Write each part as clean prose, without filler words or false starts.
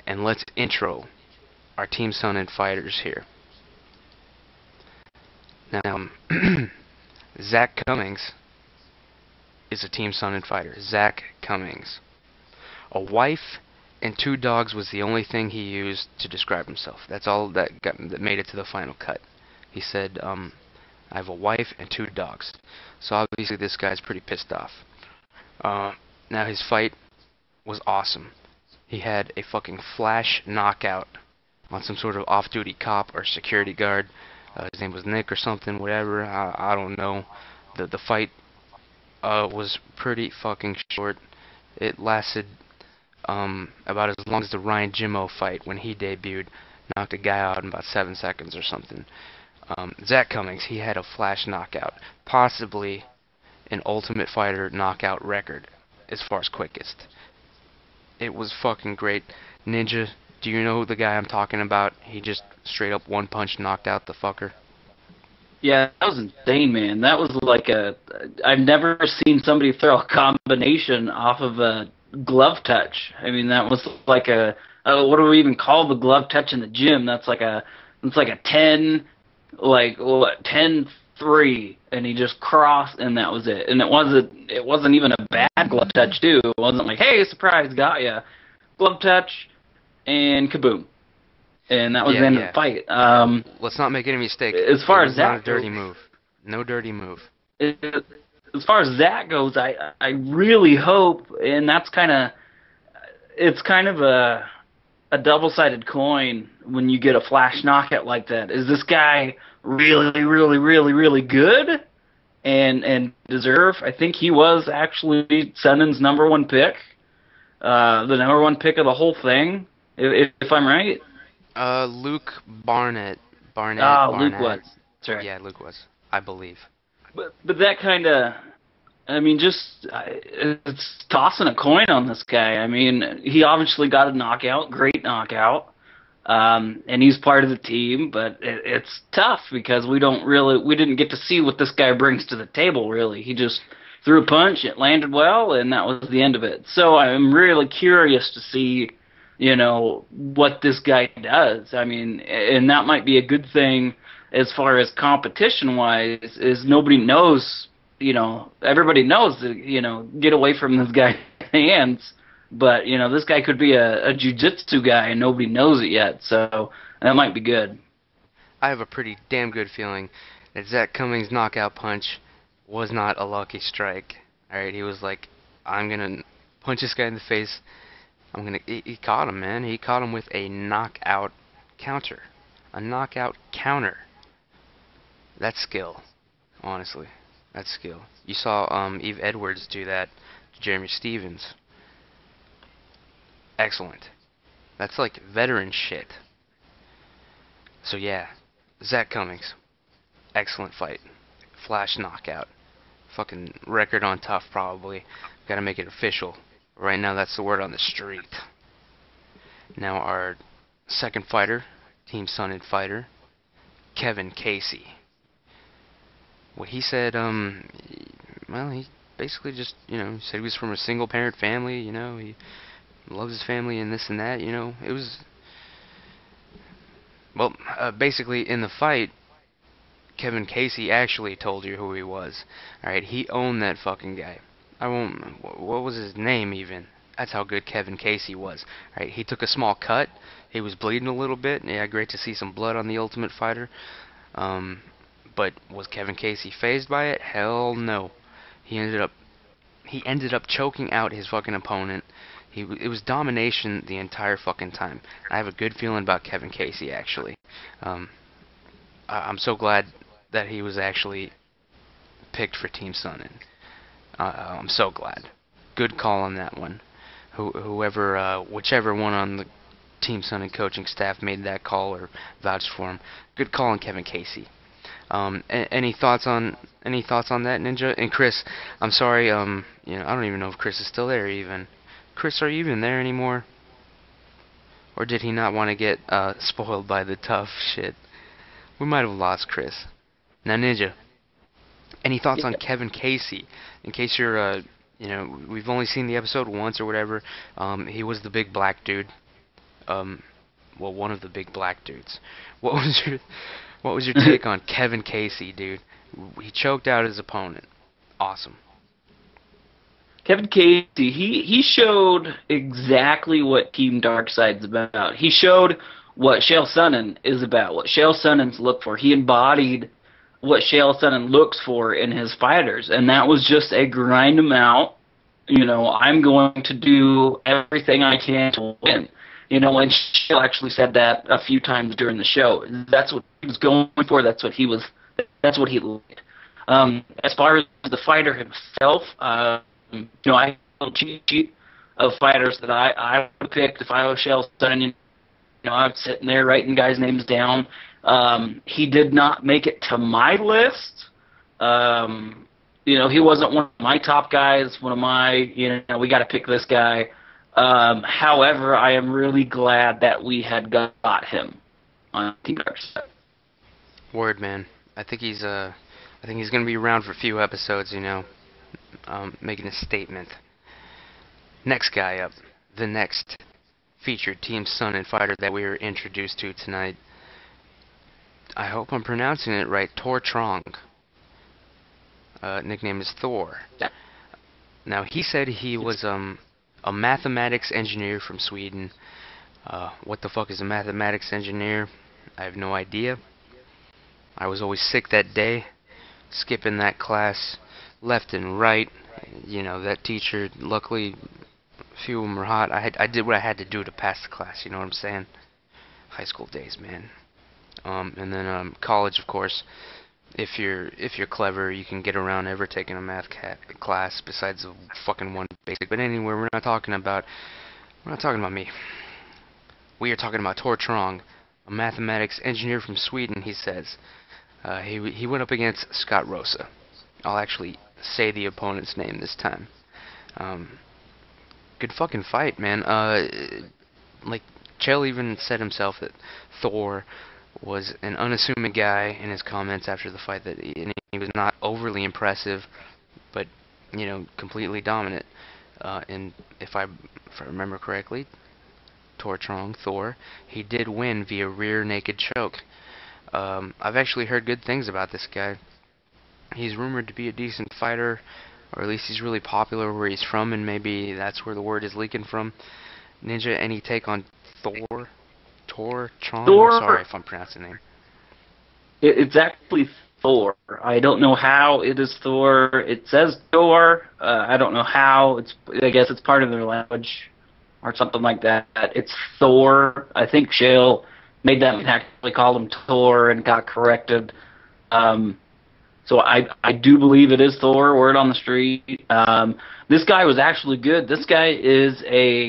and let's intro our Team Sonnen fighters here. Now, Zak Cummings is a Team Sonnen fighter. Zak Cummings. A wife and 2 dogs was the only thing he used to describe himself. That's all that made it to the final cut. He said, I have a wife and 2 dogs. So obviously this guy's pretty pissed off. Now his fight was awesome. He had a fucking flash knockout on some sort of off-duty cop or security guard. His name was Nick or something, whatever. I don't know. The fight was pretty fucking short. It lasted about as long as the Ryan Jimmo fight when he debuted. Knocked a guy out in about 7 seconds or something. Zak Cummings, he had a flash knockout. Possibly an Ultimate Fighter knockout record as far as quickest. It was fucking great. Ninja, do you know the guy I'm talking about? He just straight up one punch knocked out the fucker. Yeah, that was insane, man. That was like I've never seen somebody throw a combination off of a glove touch. I mean, that was like what do we even call the glove touch in the gym? It's like a 10, like what, 10-3, and he just crossed, and that was it. And it wasn't even a bad glove touch too. It wasn't like, hey, surprise, got ya. Glove touch, and kaboom. And that was the end of the fight. Let's not make any mistake. As far as that not a dirty move. No dirty move. As far as that goes, I really hope, and that's it's kind of a double-sided coin when you get a flash knockout like that. Is this guy really, really, really, really good and deserve? I think he was actually Sonnen's #1 pick, the #1 pick of the whole thing, if I'm right. Luke Barnatt. Luke was. That's right. Yeah, Luke was, I believe. But that kind of, I mean, it's tossing a coin on this guy. I mean, he obviously got a knockout, great knockout, and he's part of the team. But it's tough because we didn't get to see what this guy brings to the table. Really, he just threw a punch, it landed well, and that was the end of it. So I'm really curious to see, what this guy does. I mean, and that might be a good thing as far as competition-wise, is nobody knows, everybody knows that, get away from this guy's hands, but, this guy could be a jiu-jitsu guy and nobody knows it yet, so that might be good. I have a pretty damn good feeling that Zak Cummings' knockout punch was not a lucky strike. Alright, he was like, I'm gonna punch this guy in the face. He caught him, man. He caught him with a knockout counter. A knockout counter. That's skill. Honestly. That's skill. You saw Eve Edwards do that to Jeremy Stevens. Excellent. That's like veteran shit. So yeah, Zak Cummings. Excellent fight. Flash knockout. Fucking record on TUF probably. Gotta make it official. Right now, that's the word on the street. Now, our second fighter, Team Sonnen fighter, Kevin Casey. What he said, well, he basically just, said he was from a single-parent family, he loves his family and this and that, it was, well, basically, in the fight, Kevin Casey actually told you who he was. Alright, he owned that fucking guy. What was his name even? That's how good Kevin Casey was. Right, he took a small cut. He was bleeding a little bit. Yeah, great to see some blood on the Ultimate Fighter. But was Kevin Casey fazed by it? Hell no. He ended up choking out his fucking opponent. It was domination the entire fucking time. I have a good feeling about Kevin Casey actually. I'm so glad that he was actually picked for Team Sonnen. I'm so glad. Good call on that one. Whichever one on the Team Sonnen coaching staff made that call or vouched for him. Good call on Kevin Casey. Any thoughts on that, Ninja? And Chris, I'm sorry. I don't even know if Chris is still there even. Chris, are you even there anymore? Or did he not want to get spoiled by the TUF shit? We might have lost Chris. Now, Ninja. Any thoughts on Kevin Casey? In case you're, we've only seen the episode once or whatever. He was the big black dude. Well, one of the big black dudes. What was your take on Kevin Casey, dude? He choked out his opponent. Awesome. Kevin Casey, he showed exactly what Team Darkside's about. He showed what Chael Sonnen is about, what Chael Sonnen's look for. He embodied what Chael Sonnen looks for in his fighters, and that was just a grind them out. I'm going to do everything I can to win. And Chael actually said that a few times during the show. That's what he was going for. That's what he liked. As far as the fighter himself, I have a cheat sheet of fighters that I would have picked if I was Chael Sonnen. I was sitting there writing guys' names down. He did not make it to my list. He wasn't one of my top guys, one of my, we got to pick this guy. However, I am really glad that we had got him on Team Darkside. Word, man. I think he's going to be around for a few episodes, making a statement. Next guy up, the next featured Team Sonnen fighter that we were introduced to tonight. I hope I'm pronouncing it right. Tor Troeng. Nickname is Thor. Yeah. Now, he said he was a mathematics engineer from Sweden. What the fuck is a mathematics engineer? I have no idea. I was always sick that day, skipping that class left and right. That teacher, luckily, a few of them were hot. I did what I had to do to pass the class, you know what I'm saying? High school days, man. And then college, of course. If you're clever, you can get around ever taking a math class besides the fucking one basic. But anyway, we're not talking about me. We are talking about Tor Troeng, a mathematics engineer from Sweden. He says he went up against Scott Rosa. I'll actually say the opponent's name this time. Good fucking fight, man. Like Chael even said himself that Thor was an unassuming guy in his comments after the fight, that he was not overly impressive, but completely dominant. And if I remember correctly, Tor Troeng, Thor, he did win via rear naked choke. I've actually heard good things about this guy. He's rumored to be a decent fighter, or at least he's really popular where he's from, and maybe that's where the word is leaking from. Ninja, any take on Thor? Tor Troeng? I'm sorry if I'm pronouncing the name. It's actually Thor. I don't know how it is Thor. It says Thor. I don't know how. I guess it's part of their language or something like that. It's Thor. I think Chael made them actually call him Tor and got corrected. So I do believe it is Thor. Word on the street. This guy was actually good. This guy is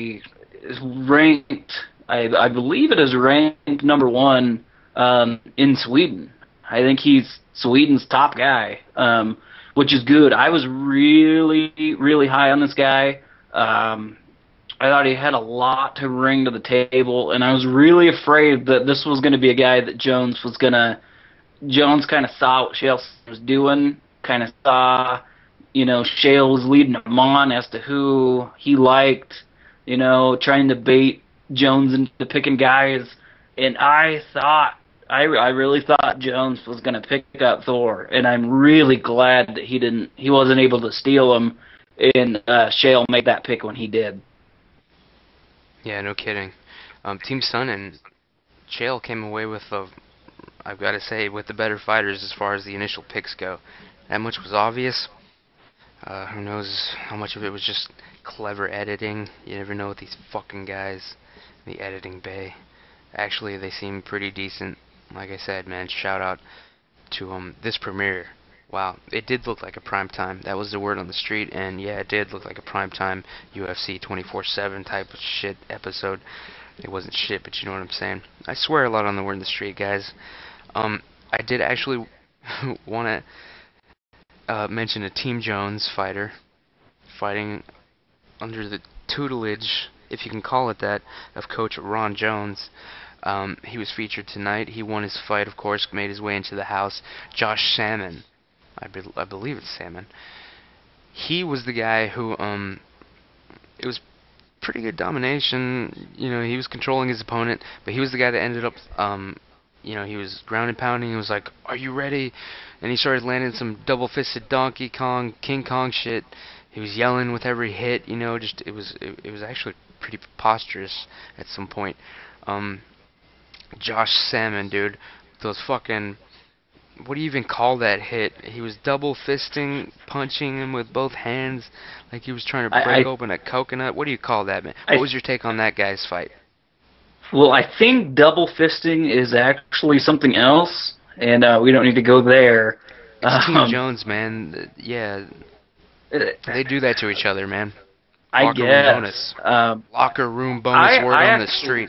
ranked. I believe it is ranked number 1 in Sweden. I think he's Sweden's top guy, which is good. I was really, really high on this guy. I thought he had a lot to bring to the table, and I was really afraid that this was going to be a guy that Jones kind of saw what Chael was doing, kind of saw, Chael was leading him on as to who he liked, trying to bait Jones into picking guys, and I really thought Jones was going to pick up Thor, and I'm really glad that he wasn't able to steal him, and Chael made that pick when he did. Yeah, no kidding. Team Sonnen, Chael came away with I've got to say, with the better fighters as far as the initial picks go. That much was obvious. Who knows how much of it was just clever editing. You never know with these fucking guys. The editing bay. Actually, they seem pretty decent. Like I said, man, shout out to this premiere. Wow, it did look like a prime time. That was the word on the street, and yeah, it did look like a prime time UFC 24/7 type of shit episode. It wasn't shit, but you know what I'm saying. I swear a lot on the word on the street, guys. I did actually want to mention a Team Jones fighter fighting under the tutelage, if you can call it that, of Coach Ron Jones. He was featured tonight. He won his fight, of course, made his way into the house. Josh Salmon, I believe it's Salmon. He was the guy who, it was pretty good domination. You know, he was controlling his opponent, but he was the guy that ended up, he was ground and pounding. He was like, "Are you ready?" And he started landing some double-fisted Donkey Kong, King Kong shit. He was yelling with every hit. You know, just it was actually pretty preposterous at some point. Josh Salmon, dude, those fucking, what do you even call that hit? He was double fisting, punching him with both hands like he was trying to break open a coconut. What do you call that, man? What was your take on that guy's fight? Well, I think double fisting is actually something else, and we don't need to go there. It's Team Jones, man. Yeah, they do that to each other, man. I Locker guess. room bonus. Locker room bonus word on the street.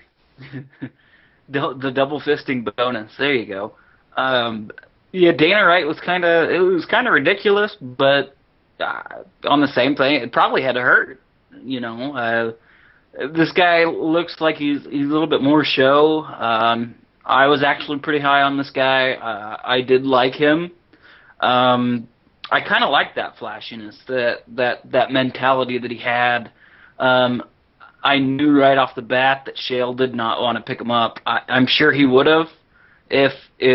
The double fisting bonus. There you go. Yeah, Dana Wright was kind of ridiculous, but on the same thing, it probably had to hurt. You know, this guy looks like he's a little bit more show. I was actually pretty high on this guy. I did like him. I kind of liked that flashiness, that mentality that he had. I knew right off the bat that Shale did not want to pick him up. I'm sure he would have if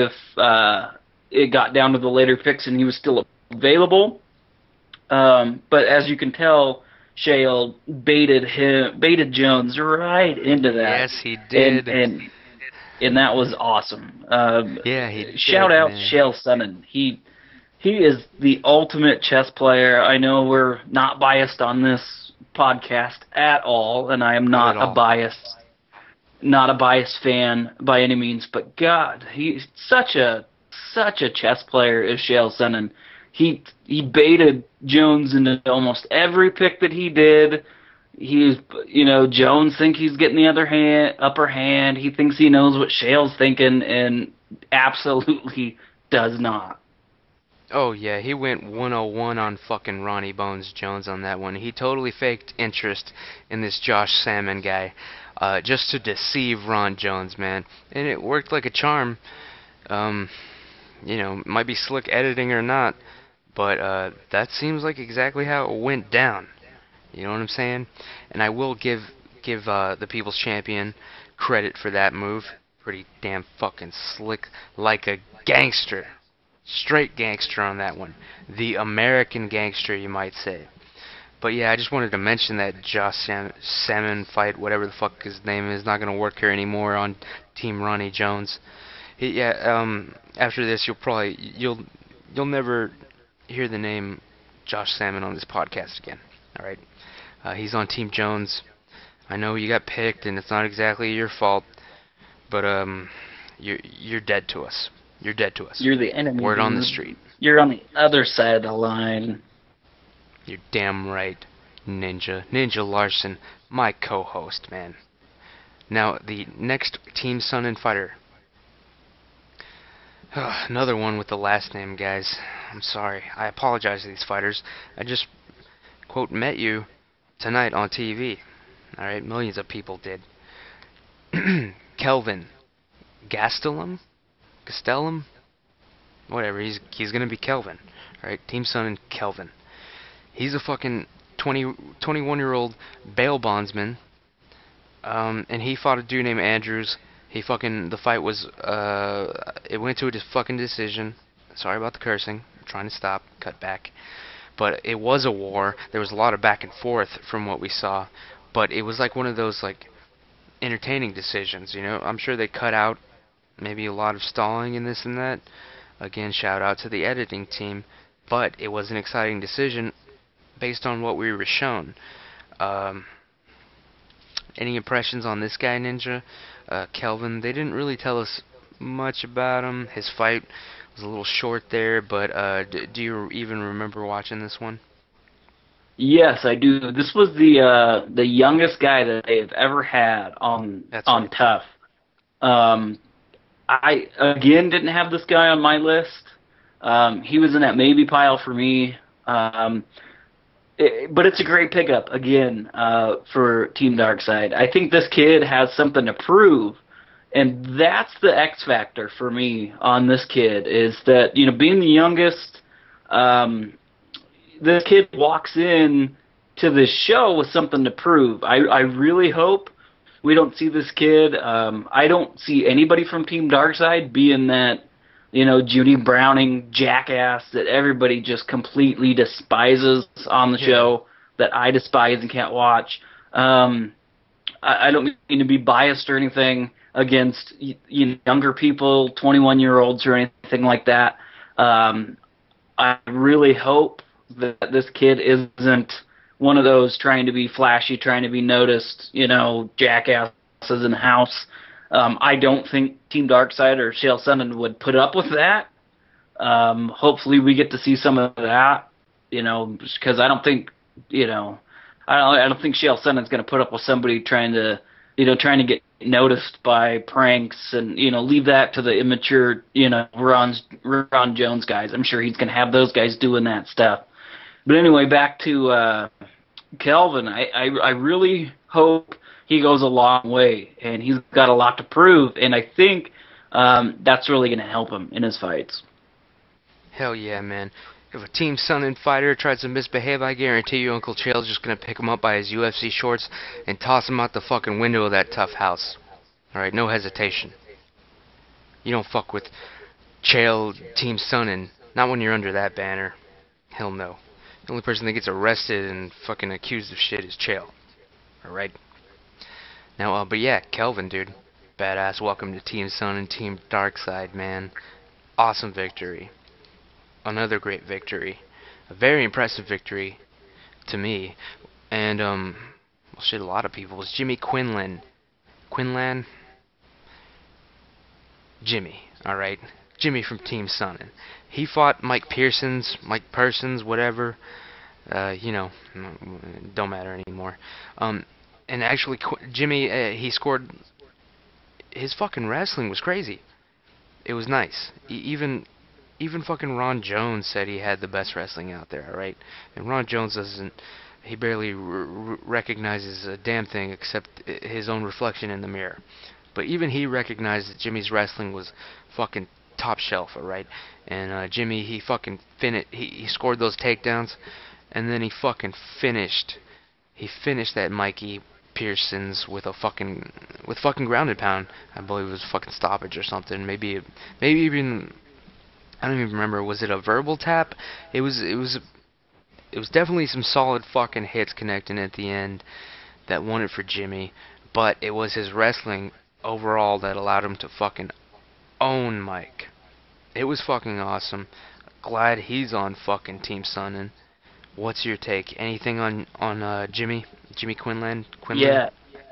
it got down to the later picks and he was still available. But as you can tell, Shale baited Jones right into that. Yes, he did. And that was awesome. Yeah, he did. Shout out Shale Sonnen. He is the ultimate chess player. I know we're not biased on this podcast at all, and I am not a biased fan by any means. But God, he's such a chess player is Shale Sonnen. He baited Jones into almost every pick that he did. Jones thinks he's getting the upper hand. He thinks he knows what Shale's thinking, and absolutely does not. Oh, yeah, he went 101 on fucking Ronnie Bones Jones on that one. He totally faked interest in this Josh Salmon guy just to deceive Ron Jones, man. And it worked like a charm. Might be slick editing or not, but that seems like exactly how it went down. You know what I'm saying? And I will give the People's Champion credit for that move. Pretty damn fucking slick, like a gangster. Straight gangster on that one. The American gangster, you might say. But yeah, I just wanted to mention that Josh Salmon fight, whatever the fuck his name is, not going to work here anymore on Team Ronnie Jones. After this, you'll never hear the name Josh Salmon on this podcast again. All right, he's on Team Jones. I know you got picked, and it's not exactly your fault, but you're dead to us. You're dead to us. You're the enemy. Word on the street. You're on the other side of the line. You're damn right, Ninja Larson, my co-host, man. Now, the next Team Sonnen fighter. Another one with the last name, guys. I'm sorry. I apologize to these fighters. I just, quote, met you tonight on TV. Alright, millions of people did. Kelvin Gastelum? Whatever, he's gonna be Kelvin. Alright, Team Sonnen Kelvin. He's a fucking 21-year-old bail bondsman. And he fought a dude named Andrews. The fight was, it went to a fucking decision. Sorry about the cursing. I'm trying to stop, cut back. But it was a war. There was a lot of back and forth from what we saw. But it was like one of those, like, entertaining decisions, you know? I'm sure they cut out maybe a lot of stalling and this and that. Again, shout out to the editing team. But it was an exciting decision based on what we were shown. Any impressions on this guy, Ninja? Kelvin, they didn't really tell us much about him. His fight was a little short there, but do you even remember watching this one? Yes, I do. This was the youngest guy that they've ever had on TUF. I again didn't have this guy on my list. He was in that maybe pile for me. But it's a great pickup again for Team Darkside. I think this kid has something to prove, and that's the X factor for me on this kid. Is that, you know, being the youngest, this kid walks in to this show with something to prove. I really hope we don't see this kid. I don't see anybody from Team Darkside being that, Judy Browning jackass that everybody just completely despises on the show, that I despise and can't watch. I don't mean to be biased or anything against younger people, 21-year-olds or anything like that. I really hope that this kid isn't one of those trying to be flashy, trying to be noticed, jackasses in the house. I don't think Team Darkside or Chael Sonnen would put up with that. Hopefully we get to see some of that, because I don't think, I don't think Chael Sonnen's going to put up with somebody trying to get noticed by pranks and, leave that to the immature, Ron Jones guys. I'm sure he's going to have those guys doing that stuff. But anyway, back to Kelvin. I really hope he goes a long way, and he's got a lot to prove, and I think that's really going to help him in his fights. Hell yeah, man. If a Team Sonnen fighter tries to misbehave, I guarantee you Uncle Chael's just going to pick him up by his UFC shorts and toss him out the fucking window of that TUF house. Alright, no hesitation. You don't fuck with Chael, Team Sonnen. Not when you're under that banner. Hell no. The only person that gets arrested and fucking accused of shit is Chael. Alright? Now, but yeah, Kelvin, dude. Badass. Welcome to Team Sonnen, Team Darkside, man. Awesome victory. Another great victory. A very impressive victory to me. And, well, shit, a lot of people. It was Jimmy Quinlan. Quinlan? Jimmy, alright? Jimmy from Team Sonnen. He fought Mike Persons, whatever. Don't matter anymore. And actually, Jimmy, he scored... His fucking wrestling was crazy. It was nice. Even fucking Ron Jones said he had the best wrestling out there, alright? And Ron Jones doesn't... He barely recognizes a damn thing except his own reflection in the mirror. But even he recognized that Jimmy's wrestling was fucking top shelf, alright? And Jimmy, he fucking he scored those takedowns, and then he fucking finished that Mikey Pearsons with fucking ground and pound. I believe it was a fucking stoppage or something. Maybe even, I don't even remember. Was it a verbal tap? It was definitely some solid fucking hits connecting at the end that won it for Jimmy. But it was his wrestling overall that allowed him to fucking own Mike. It was fucking awesome. Glad he's on fucking Team Sonnen. What's your take? Anything on Jimmy Quinlan? Yeah.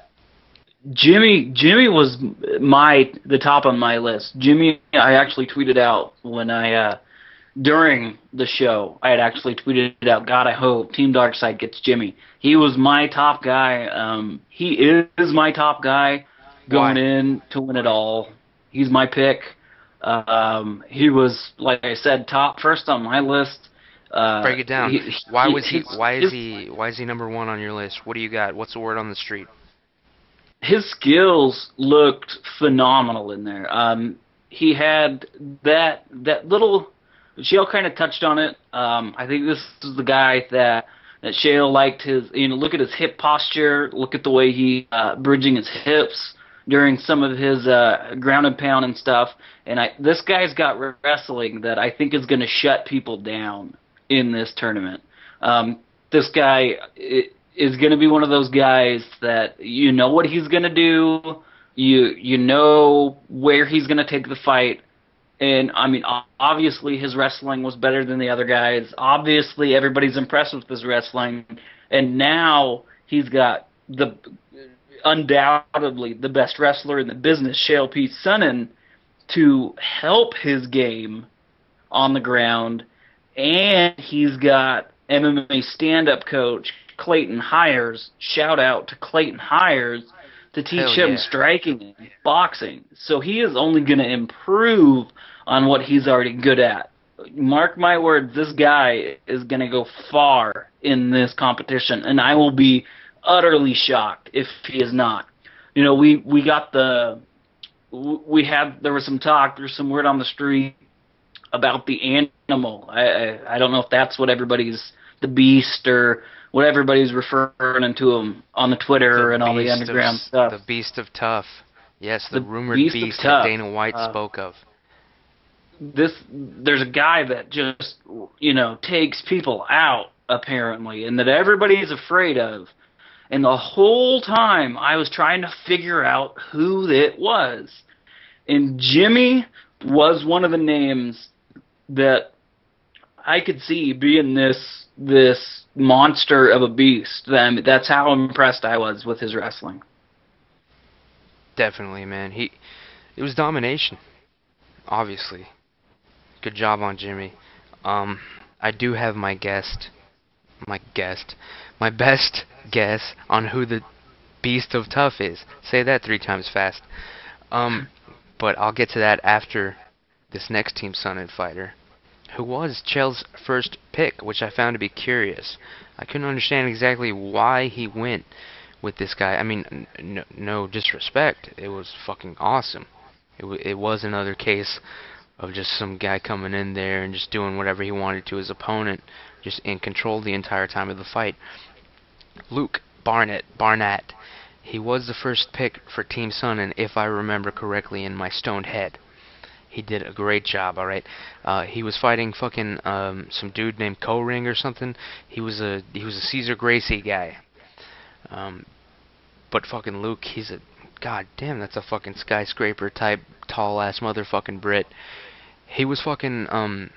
Jimmy was the top on my list. Jimmy, I actually tweeted out when during the show, I had actually tweeted out, God, I hope Team Darkside gets Jimmy. He was my top guy. He is my top guy going in to win it all. He's my pick. He was, like I said, first on my list. Break it down. Why is he number one on your list? What do you got? What's the word on the street? His skills looked phenomenal in there. He had that little... Chael kind of touched on it. I think this is the guy that Chael liked his... look at his hip posture. Look at the way he bridging his hips during some of his ground and pound and stuff. And this guy's got wrestling that I think is going to shut people down in this tournament. This guy is going to be one of those guys that you know what he's going to do. You know where he's going to take the fight. And, I mean, obviously his wrestling was better than the other guys. Obviously everybody's impressed with his wrestling. And now he's got undoubtedly the best wrestler in the business, Chael P. Sonnen, to help his game on the ground. And he's got MMA stand-up coach Clayton Hires. Shout out to Clayton Hires to teach him striking and boxing. So he is only going to improve on what he's already good at. Mark my words, this guy is going to go far in this competition, and I will be utterly shocked if he is not. There was some talk, there's some word on the street about the animal. I don't know if that's what the beast or what everybody's referring to him on the Twitter and all the underground stuff. The Beast of TUF. Yes, the rumored Beast beast of that TUF. Dana White spoke of. There's a guy that just, takes people out, apparently, and that everybody's afraid of. And the whole time I was trying to figure out who it was. And Jimmy was one of the names that I could see being this monster of a beast. That's how impressed I was with his wrestling. Definitely, man. It was domination, obviously. Good job on Jimmy. I do have my best guess on who the Beast of TUF is. Say that 3 times fast. But I'll get to that after this next Team Sonnen fighter, who was Chael's first pick, which I found to be curious. I couldn't understand exactly why he went with this guy. I mean, no disrespect. It was fucking awesome. It was another case of just some guy coming in there and just doing whatever he wanted to his opponent, just in control the entire time of the fight. Luke Barnatt. He was the first pick for Team Sonnen, if I remember correctly in my stoned head. He did a great job, alright? He was fighting fucking some dude named Ring or something. He was a Caesar Gracie guy. But fucking Luke, he's a... God damn, that's a fucking skyscraper type, tall ass motherfucking Brit. He was fucking,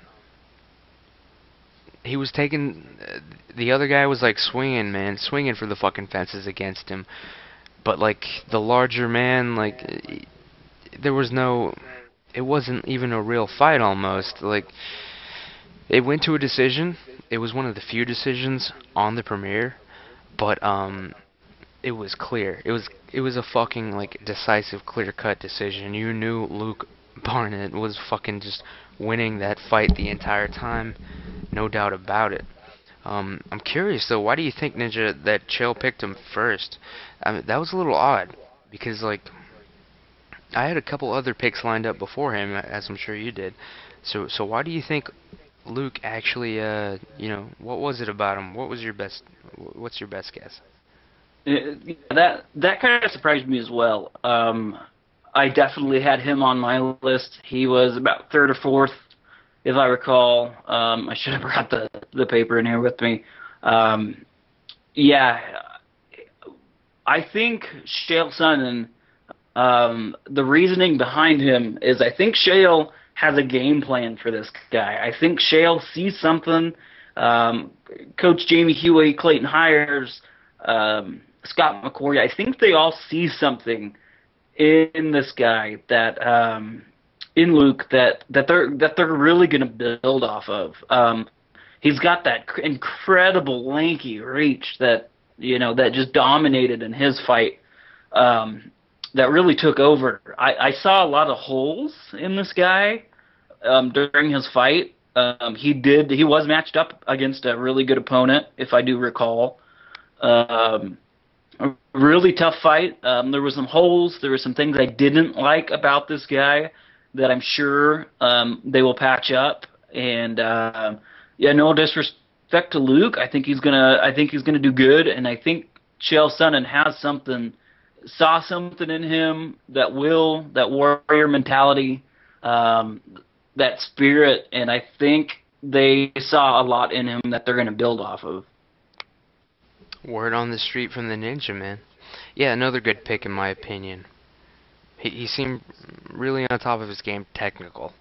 he was taking... the other guy was like swinging, man. Swinging for the fucking fences against him. But like, the larger man, like, there was no... It wasn't even a real fight almost. Like, it went to a decision. It was one of the few decisions on the premiere. But, it was clear. It was a fucking, like, decisive, clear-cut decision. You knew Luke Barnatt was fucking just winning that fight the entire time. No doubt about it. I'm curious, though, why do you think, Ninja, that Chael picked him first? I mean, that was a little odd, because, like, I had a couple other picks lined up before him, as I'm sure you did. So why do you think Luke actually, what was it about him? What's your best guess? That kind of surprised me as well. I definitely had him on my list. He was about 3rd or 4th, if I recall. I should have brought the paper in here with me. Yeah, I think Chael Sonnen, the reasoning behind him is I think Chael has a game plan for this guy. I think Chael sees something. Coach Jamie Huey, Clayton Hires, Scott McCoy, I think they all see something in this guy that in Luke that they're really going to build off of. He's got that incredible lanky reach that that just dominated in his fight. That really took over. I saw a lot of holes in this guy during his fight. He was matched up against a really good opponent, if I do recall. A really tough fight. There were some holes. There were some things I didn't like about this guy that I'm sure they will patch up. And no disrespect to Luke. I think he's gonna do good. And I think Chael Sonnen saw something in him, that warrior mentality, that spirit, and I think they saw a lot in him that they're gonna build off of. Word on the street from the Ninja, man. Yeah, another good pick in my opinion. He seemed really on top of his game, technical.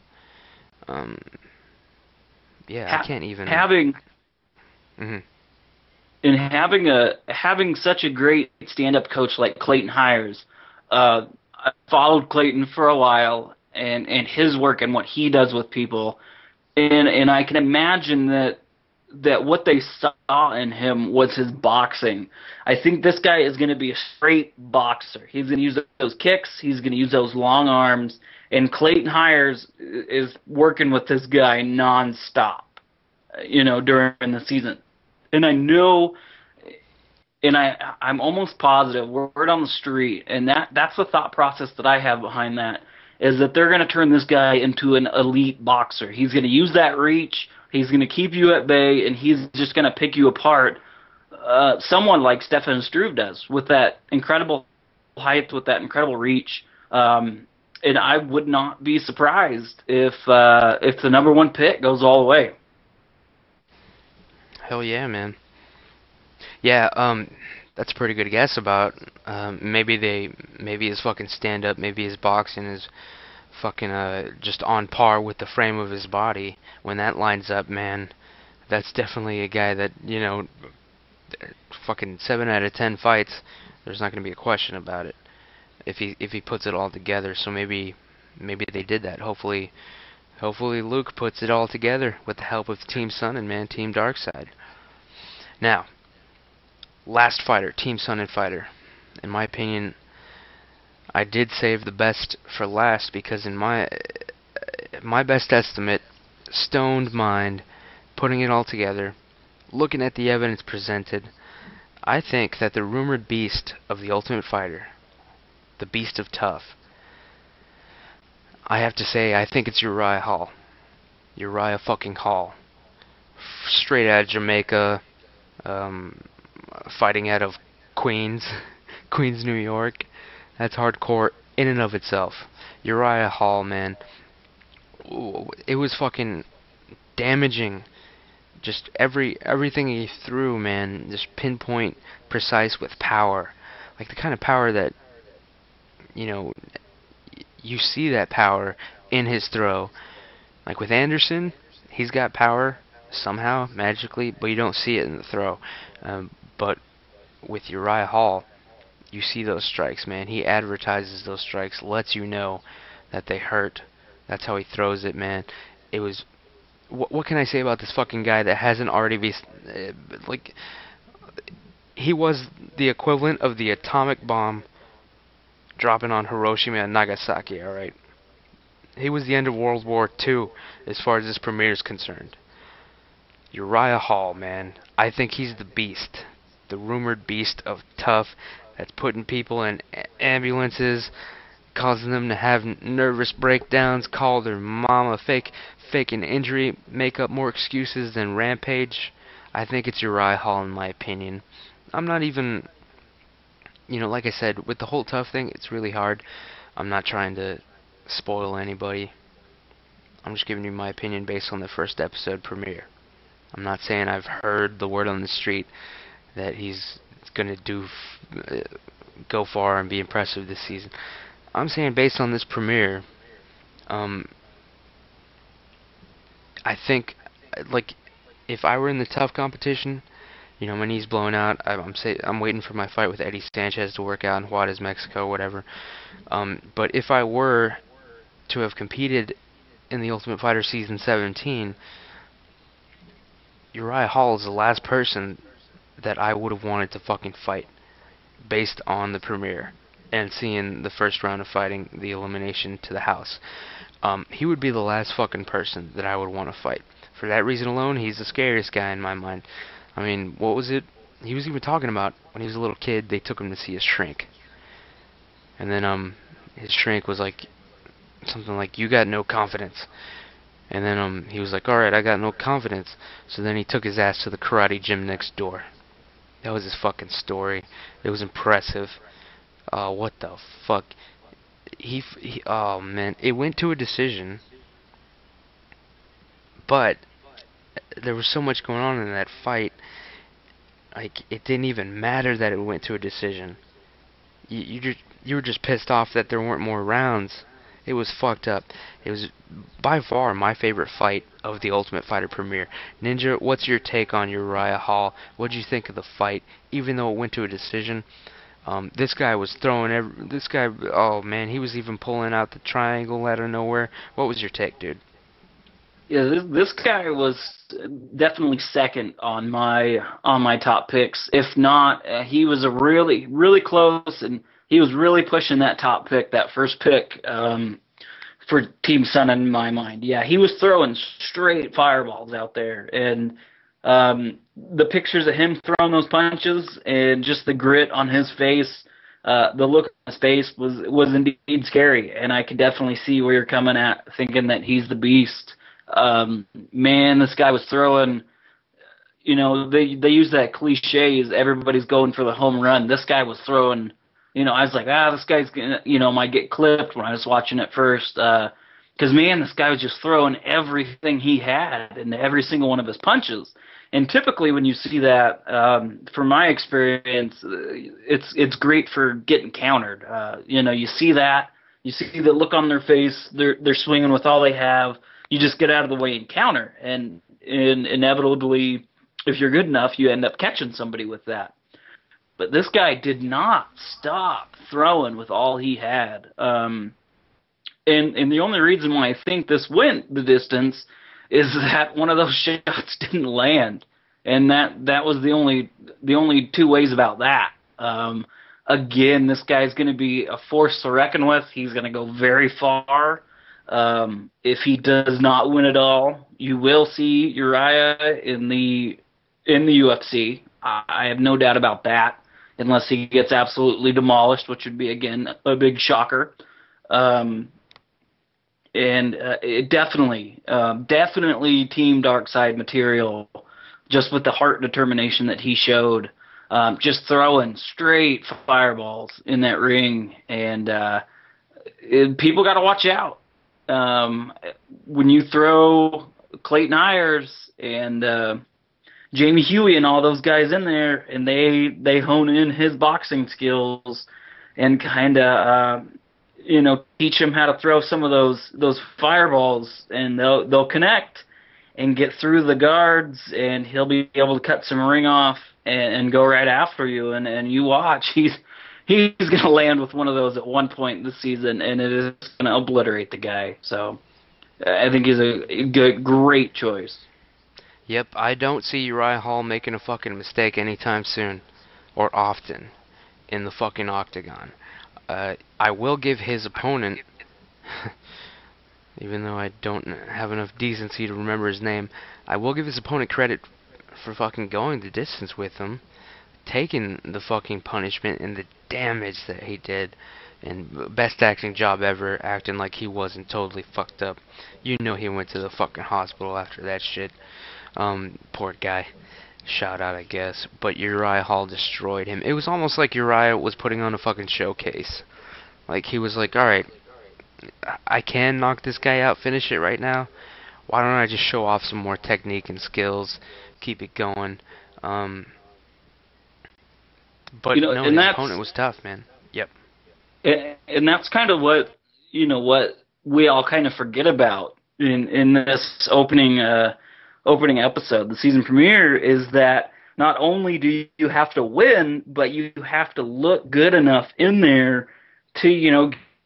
I can't even... having such a great stand-up coach like Clayton Hires, I followed Clayton for a while, and his work and what he does with people, and I can imagine that what they saw in him was his boxing. I think this guy is going to be a straight boxer. He's going to use those kicks. He's going to use those long arms. And Clayton Hires is working with this guy nonstop, during the season. And I know, and I'm almost positive, word on the street, and that's the thought process that I have behind that, is that they're going to turn this guy into an elite boxer. He's going to use that reach. He's going to keep you at bay, and he's just going to pick you apart someone like Stefan Struve does, with that incredible height, with that incredible reach. And I would not be surprised if the number 1 pick goes all the way. Hell yeah, man. Yeah, that's a pretty good guess about maybe his fucking stand up, maybe his boxing is fucking just on par with the frame of his body. When that lines up, man, that's definitely a guy that, you know, fucking 7 out of 10 fights, there's not going to be a question about it if he puts it all together. So maybe they did that. Hopefully Luke puts it all together with the help of Team Sonnen, man, Team Darkside. Now, last fighter, Team Sonnen fighter. In my opinion, I did save the best for last because in my best estimate, stoned mind, putting it all together, looking at the evidence presented, I think that the rumored beast of the Ultimate Fighter, the beast of TUF, I have to say, I think it's Uriah Hall. Uriah fucking Hall. Straight out of Jamaica, fighting out of Queens, Queens, New York. That's hardcore in and of itself. Uriah Hall, man. It was fucking damaging. Just everything he threw, man, just pinpoint precise with power. Like the kind of power that, you know, you see that power in his throw. Like with Anderson, he's got power somehow, magically, but you don't see it in the throw. But with Uriah Hall, you see those strikes, man. He advertises those strikes, lets you know that they hurt. That's how he throws it, man. It was... What can I say about this fucking guy that hasn't already been... like, he was the equivalent of the atomic bomb dropping on Hiroshima and Nagasaki, alright? He was the end of World War II as far as this premiere is concerned. Uriah Hall, man. I think he's the beast. The rumored beast of TUF that's putting people in ambulances, causing them to have nervous breakdowns, call their mama, fake an injury, make up more excuses than Rampage. I think it's Uriah Hall in my opinion. I'm not even, you know, like I said, with the whole TUF thing, it's really hard. I'm not trying to spoil anybody. I'm just giving you my opinion based on the first episode premiere. I'm not saying I've heard the word on the street that he's going to go far and be impressive this season. I'm saying based on this premiere, I think, like, if I were in the TUF competition, you know, my knee's blown out, I'm waiting for my fight with Eddie Sanchez to work out in Juarez, Mexico, whatever. But if I were to have competed in the Ultimate Fighter Season 17, Uriah Hall is the last person that I would have wanted to fucking fight based on the premiere and seeing the first round of fighting, the elimination to the house. He would be the last fucking person that I would want to fight. For that reason alone, he's the scariest guy in my mind. I mean, what was it? He was even talking about when he was a little kid, they took him to see his shrink. And then his shrink was like something like, "You got no confidence." And then he was like, "Alright, I got no confidence." So then he took his ass to the karate gym next door. That was his fucking story. It was impressive. What the fuck? Oh man, it went to a decision. But there was so much going on in that fight. Like, it didn't even matter that it went to a decision. You were just pissed off that there weren't more rounds. It was fucked up. It was by far my favorite fight of the Ultimate Fighter premiere. Ninja, what's your take on Uriah Hall? What'd you think of the fight? Even though it went to a decision, this guy was throwing oh man, he was even pulling out the triangle out of nowhere. What was your take, dude? Yeah, this guy was definitely second on my top picks. If not, he was a really close, and he was really pushing that top pick, that first pick, for Team Sonnen in my mind. Yeah, he was throwing straight fireballs out there, and the pictures of him throwing those punches and just the grit on his face, the look on his face was indeed scary, and I could definitely see where you're coming at, thinking that he's the beast. Man, this guy was throwing, they use that cliche is everybody's going for the home run. This guy was throwing, I was like, this guy's gonna, might get clipped when I was watching it first. Because, man, this guy was just throwing everything he had into every single one of his punches. And typically when you see that, from my experience, it's great for getting countered. You see that. You see the look on their face. They're swinging with all they have. You just get out of the way and counter. And inevitably, if you're good enough, you end up catching somebody with that. But this guy did not stop throwing with all he had. And the only reason why I think this went the distance is that one of those shots didn't land, and that was the only two ways about that. Again, this guy's going to be a force to reckon with. He's going to go very far. If he does not win it all, you will see Uriah in the UFC. I have no doubt about that, unless he gets absolutely demolished, which would be, again, a big shocker. It definitely Team Darkside material, just with the heart and determination that he showed, just throwing straight fireballs in that ring, and people got to watch out. When you throw Clayton Ayers and Jamie Huey and all those guys in there, and they hone in his boxing skills and kind of teach him how to throw some of those fireballs, and they'll connect and get through the guards, and he'll be able to cut some ring off and go right after you, and you watch. He's going to land with one of those at one point this season, and it is going to obliterate the guy. So I think he's a great choice. Yep, I don't see Uriah Hall making a fucking mistake anytime soon, or often, in the fucking octagon. I will give his opponent, even though I don't have enough decency to remember his name, I will give his opponent credit for fucking going the distance with him, taking the fucking punishment and the damage that he did, and best acting job ever, acting like he wasn't totally fucked up. He went to the fucking hospital after that shit. Poor guy. Shout out, I guess. But Uriah Hall destroyed him. It was almost like Uriah was putting on a fucking showcase. Like, he was like, alright, I can knock this guy out, finish it right now. Why don't I just show off some more technique and skills, keep it going. But his opponent was tough, man. Yep. And that's kind of what we all kind of forget about in this opening episode, the season premiere, is that not only do you have to win, but you have to look good enough in there to,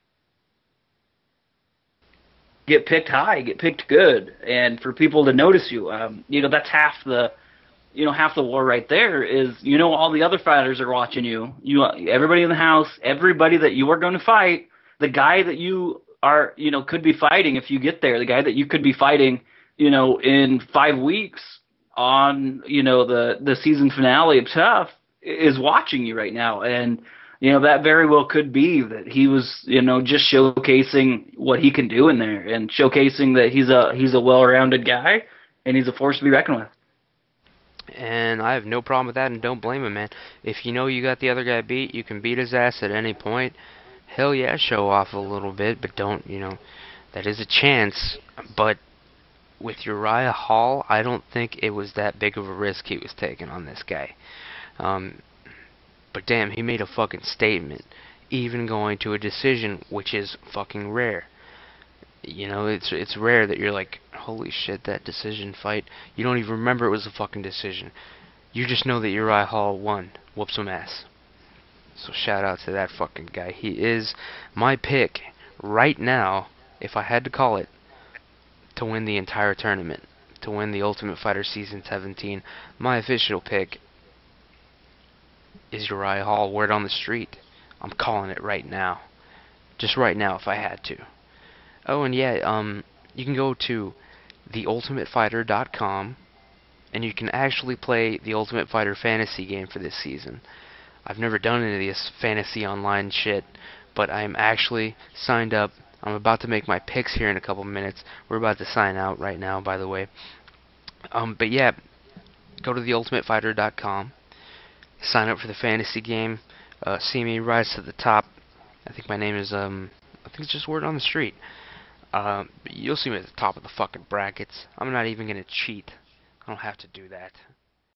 get picked high, get picked good, and for people to notice you. That's half the war right there is, all the other fighters are watching you. Everybody in the house, everybody that you are going to fight, the guy that you are, could be fighting if you get there, the guy that you could be fighting, in 5 weeks on, the season finale of TUF is watching you right now. And, that very well could be that he was, just showcasing what he can do in there and showcasing that he's a well-rounded guy and he's a force to be reckoned with. And I have no problem with that, and don't blame him, man. If you got the other guy beat, you can beat his ass at any point. Hell yeah, show off a little bit, but don't, that is a chance. But with Uriah Hall, I don't think it was that big of a risk he was taking on this guy. But damn, he made a fucking statement, even going to a decision, which is fucking rare. It's rare that you're like, holy shit, that decision fight. You don't even remember it was a fucking decision. You just know that Uriah Hall won. Whoop some ass. So shout out to that fucking guy. He is my pick right now, if I had to call it, to win the entire tournament, to win the Ultimate Fighter Season 17. My official pick is Uriah Hall. Word on the street. I'm calling it right now. Just right now if I had to. Oh, and yeah, you can go to theultimatefighter.com, and you can actually play the Ultimate Fighter fantasy game for this season. I've never done any of this fantasy online shit, but I'm actually signed up. I'm about to make my picks here in a couple minutes. We're about to sign out right now, by the way. But yeah, go to theultimatefighter.com, sign up for the fantasy game, see me rise to the top. I think my name is, I think it's just word on the street. You'll see me at the top of the fucking brackets. I'm not even going to cheat. I don't have to do that.